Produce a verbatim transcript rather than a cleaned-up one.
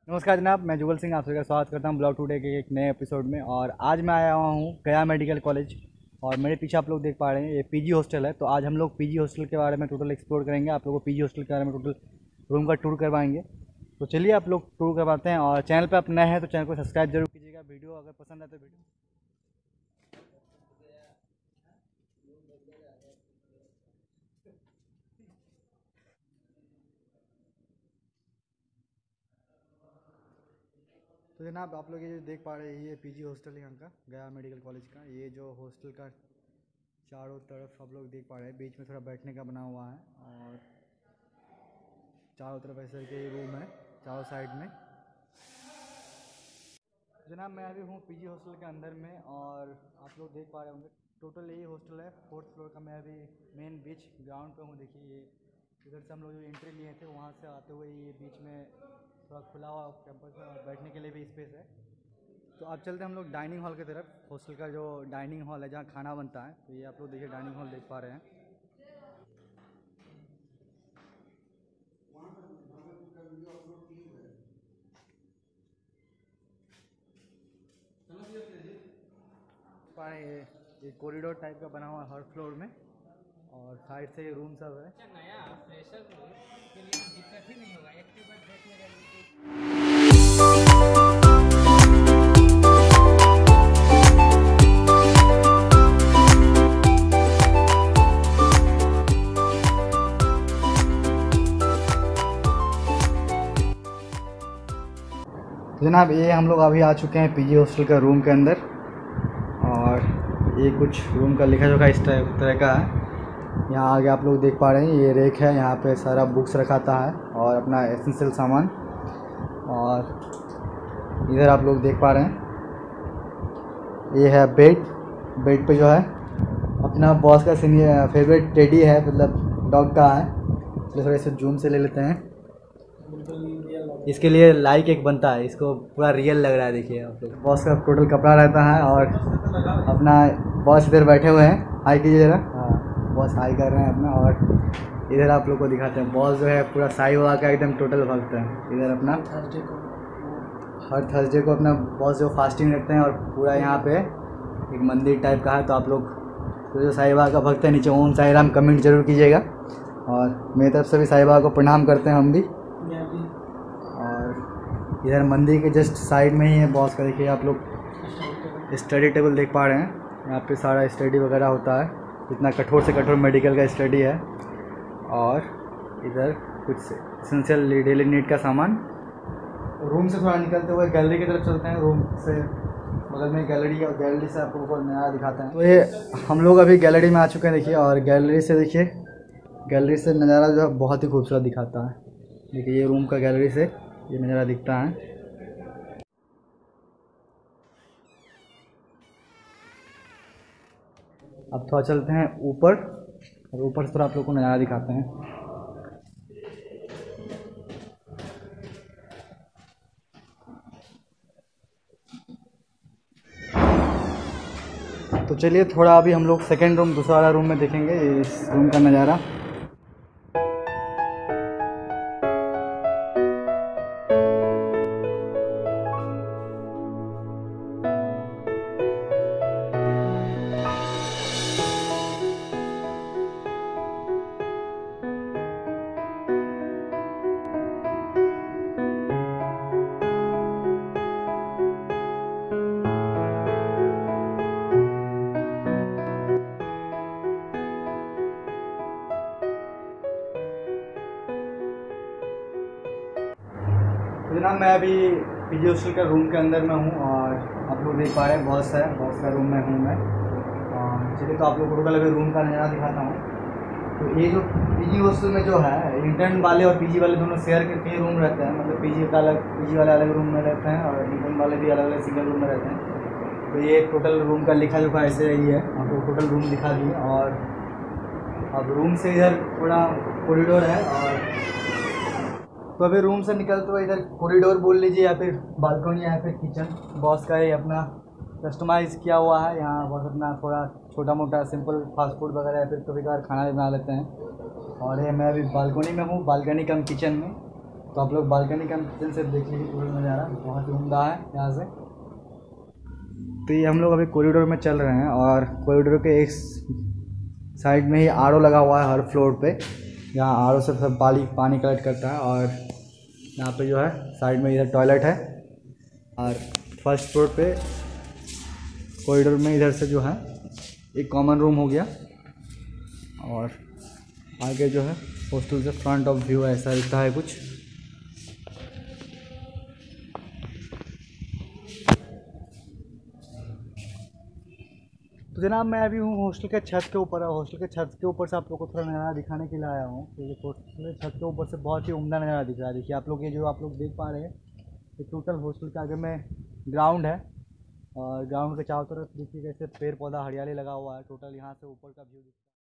नमस्कार जनाब, मैं जुगल सिंह आप सभी का स्वागत करता हूं ब्लॉग टुडे के एक नए एपिसोड में। और आज मैं आया हुआ हूं गया मेडिकल कॉलेज और मेरे पीछे आप लोग देख पा रहे हैं ये पीजी हॉस्टल है। तो आज हम लोग पीजी हॉस्टल के बारे में टोटल एक्सप्लोर करेंगे, आप लोगों को पीजी हॉस्टल के बारे में टोटल रूम का टूर करवाएंगे। तो चलिए आप लोग टूर करवाते हैं। और चैनल पर आप नए हैं तो चैनल को सब्सक्राइब जरूर कीजिएगा। वीडियो अगर पसंद आए तो वीडियो तो जनाब आप लोग ये जो देख पा रहे हैं ये पीजी हॉस्टल है यहाँ का गया मेडिकल कॉलेज का। ये जो हॉस्टल का चारों तरफ आप लोग देख पा रहे हैं, बीच में थोड़ा बैठने का बना हुआ है और चारों तरफ ऐसे के रूम है चारों साइड में। जनाब मैं अभी हूँ पीजी हॉस्टल के अंदर में और आप लोग देख पा रहे होंगे टोटल यही हॉस्टल है फोर्थ फ्लोर का। मैं अभी मेन बीच ग्राउंड पे हूँ। देखिए ये इधर से हम लोग जो एंट्री लिए थे वहाँ से आते हुए ये बीच में थोड़ा खुला हुआ कैंपस है और बैठने के लिए भी स्पेस है। तो अब चलते हैं हम लोग डाइनिंग हॉल की तरफ। हॉस्टल का जो डाइनिंग हॉल है जहाँ खाना बनता है, तो ये आप लोग देखिए डाइनिंग हॉल देख पा रहे हैं। पा रहे हैं ये ये कॉरिडोर टाइप का बना हुआ है हर फ्लोर में और साइड से ये रूम सब है। अच्छा नया फ्रेशर के लिए दिक्कत ही नहीं होगा, एक के बाद बैठ में जनाब ये हम लोग अभी आ चुके हैं पीजी हॉस्टल का रूम के अंदर और ये कुछ रूम का लिखा जोखा इस तरह का है। यहाँ आगे आप लोग देख पा रहे हैं ये रेक है, यहाँ पे सारा बुक्स रखाता है और अपना एसेंशियल सामान। और इधर आप लोग देख पा रहे हैं ये है बेड। बेड पे जो है अपना बॉस का सीनियर फेवरेट टेडी है, मतलब डॉग का है। चलिए थोड़े से जूम से ले लेते हैं। इसके लिए लाइक एक बनता है, इसको पूरा रियल लग रहा है। देखिए आप लोग बॉस का टोटल कपड़ा रहता है और अपना बॉस इधर बैठे हुए हैं। हाई कीजिए जरा। हाँ बॉस हाई कर रहे हैं अपना। और इधर आप लोग को दिखाते हैं बॉस जो है पूरा साई हुआ का एकदम टोटल भगता है। इधर अपना थर्सडे को हर थर्सडे को अपना बॉस जो फास्टिंग रखते हैं और पूरा यहाँ पे एक मंदिर टाइप का है। तो आप लोग तो जो साई बाबा का भक्त है नीचे ओम साई राम कमेंट जरूर कीजिएगा। और मेरी तरफ से भी साई बाबा को प्रणाम करते हैं हम भी। और इधर मंदिर के जस्ट साइड में ही है बॉस का। देखिए आप लोग स्टडी टेबल देख पा रहे हैं, यहाँ पे सारा स्टडी वगैरह होता है। इतना कठोर से कठोर मेडिकल का स्टडी है। और इधर कुछ एसेंशियल डेली नीड का सामान। रूम से थोड़ा निकलते हुए गैलरी की तरफ चलते हैं। रूम से बगल में गैलरी है और गैलरी से आपको नया दिखाते हैं। तो ये हम लोग अभी गैलरी में आ चुके हैं। देखिए और गैलरी से देखिए गैलरी से नज़ारा जो है बहुत ही खूबसूरत दिखाता है। देखिए ये रूम का गैलरी से ये नज़ारा दिखता है। अब थोड़ा चलते हैं ऊपर और ऊपर से थोड़ा आप लोग को नज़ारा दिखाते हैं। तो चलिए थोड़ा अभी हम लोग सेकेंड रूम दूसरा वाला रूम में देखेंगे इस रूम का नज़ारा। तो जनाब मैं अभी पीजी हॉस्टल का रूम के अंदर में हूँ और आप लोग देख पा रहे हैं बॉस है, बॉस का रूम में हूँ मैं। चलिए तो आप लोग को टोटल अभी रूम का नज़ारा दिखाता हूँ। तो ये जो पीजी हॉस्टल में जो है इंटर्न वाले और पीजी वाले दोनों शेयर करके रूम रहते हैं। मतलब पीजी का अलग पीजी वाले अलग रूम में रहते हैं और इंटर्न वाले भी अलग अलग सिंगल रूम में रहते हैं। तो ये टोटल रूम का लिखा जोखा ऐसे ही है। आपको टोटल रूम दिखा दिए और अब रूम से इधर पूरा कॉरिडोर है। और तो अभी रूम से निकलते हुए इधर कॉरिडोर बोल लीजिए या फिर बालकनी या फिर किचन बॉस का ही अपना कस्टमाइज़ किया हुआ है। यहाँ बॉस अपना थोड़ा छोटा मोटा सिंपल फास्ट फूड वगैरह या फिर कभी कभार खाना भी बना लेते हैं। और ये मैं अभी बालकनी में हूँ, बालकनी कम किचन में। तो आप लोग बालकनी का किचन से देख लीजिए पूरा नज़ारा, बहुत ही उम्दा है यहाँ से। तो ये हम लोग अभी कॉरिडोर में चल रहे हैं और कॉरिडोर के एक साइड में ही आर ओ लगा हुआ है हर फ्लोर पे, यहाँ आर ओ से सब पानी पानी कलेक्ट करता है। और यहाँ पे जो है साइड में इधर टॉयलेट है और फर्स्ट फ्लोर पे कॉरिडोर में इधर से जो है एक कॉमन रूम हो गया। और आगे जो है हॉस्टल से फ्रंट ऑफ व्यू ऐसा दिखता है कुछ। तो जनाब मैं अभी हूँ हॉस्टल के छत के ऊपर। हॉस्टल के छत के ऊपर से आप लोग को थोड़ा नज़ारा दिखाने के लिए आया हूँ, क्योंकि हॉस्टल के छत के ऊपर से बहुत ही उम्दा नज़ारा दिख रहा है। देखिए आप लोग, ये जो आप लोग देख पा रहे हैं ये टोटल हॉस्टल के आगे में ग्राउंड है और ग्राउंड के चारों तरफ देखिए कैसे पेड़ पौधा हरियाली लगा हुआ है। टोटल यहाँ से ऊपर का व्यू